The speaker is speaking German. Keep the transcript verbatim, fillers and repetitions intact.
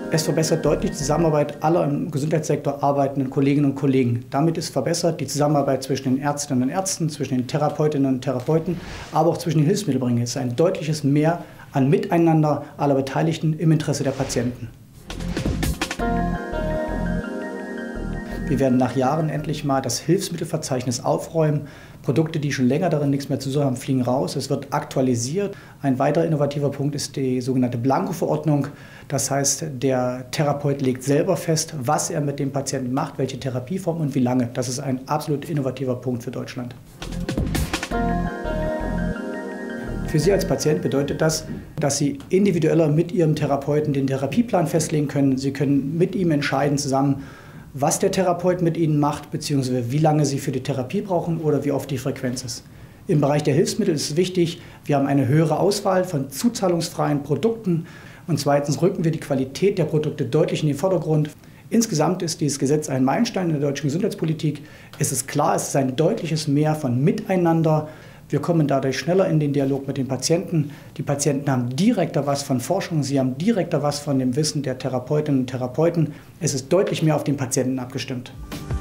Es verbessert deutlich die Zusammenarbeit aller im Gesundheitssektor arbeitenden Kolleginnen und Kollegen. Damit ist verbessert die Zusammenarbeit zwischen den Ärztinnen und Ärzten, zwischen den Therapeutinnen und Therapeuten, aber auch zwischen den Hilfsmittelbringern. Es ist ein deutliches Mehr an Miteinander aller Beteiligten im Interesse der Patienten. Wir werden nach Jahren endlich mal das Hilfsmittelverzeichnis aufräumen. Produkte, die schon länger darin nichts mehr zu suchen haben, fliegen raus. Es wird aktualisiert. Ein weiterer innovativer Punkt ist die sogenannte Blanko-Verordnung. Das heißt, der Therapeut legt selber fest, was er mit dem Patienten macht, welche Therapieform und wie lange. Das ist ein absolut innovativer Punkt für Deutschland. Für Sie als Patient bedeutet das, dass Sie individueller mit Ihrem Therapeuten den Therapieplan festlegen können. Sie können mit ihm entscheiden zusammen, was der Therapeut mit Ihnen macht, beziehungsweise wie lange Sie für die Therapie brauchen oder wie oft die Frequenz ist. Im Bereich der Hilfsmittel ist es wichtig, wir haben eine höhere Auswahl von zuzahlungsfreien Produkten und zweitens rücken wir die Qualität der Produkte deutlich in den Vordergrund. Insgesamt ist dieses Gesetz ein Meilenstein in der deutschen Gesundheitspolitik. Es ist klar, es ist ein deutliches Mehr von Miteinander. Wir kommen dadurch schneller in den Dialog mit den Patienten. Die Patienten haben direkter was von Forschung, sie haben direkter was von dem Wissen der Therapeutinnen und Therapeuten. Es ist deutlich mehr auf den Patienten abgestimmt.